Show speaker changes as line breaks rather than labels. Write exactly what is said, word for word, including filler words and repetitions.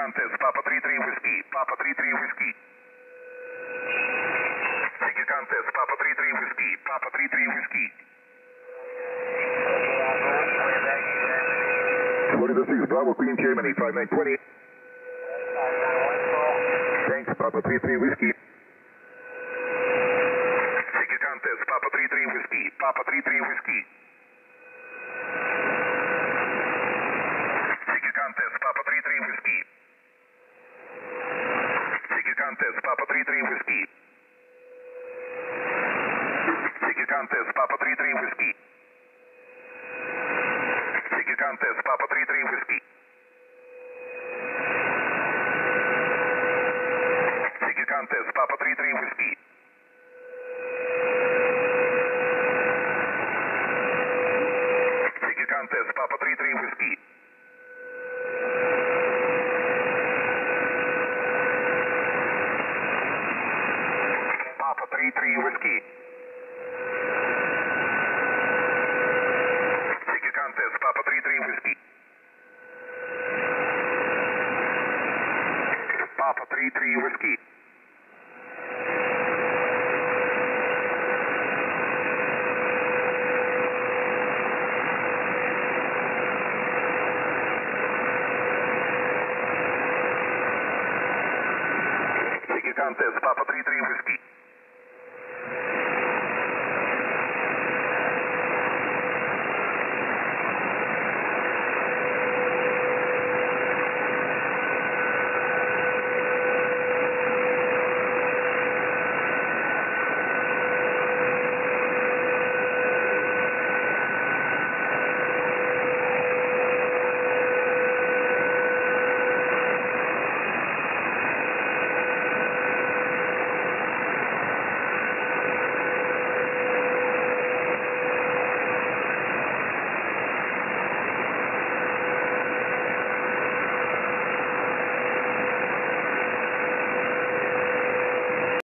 Contest, Papa three three Whiskey, Papa three three Whiskey. Take your contest, Papa three three Whiskey, Papa three three Whiskey. twenty to six, Bravo Queen, Germany, five nine twenty. Thanks, Papa three three Whiskey. Take your contest, Papa three three Whiskey, Papa three three Whiskey. Take your contest, Papa three three Whiskey. Take your contest, Papa three three Whiskey. Take your contest, Papa three three Whiskey. Take your contest, Papa three three Whiskey. Take your contest, Papa three three Whiskey. Take your contest, Papa three three Whiskey. Papa three three Whiskey. Take your contest, Papa three three Whiskey. Papa three three Whiskey. Take your contest, Papa three three Whiskey.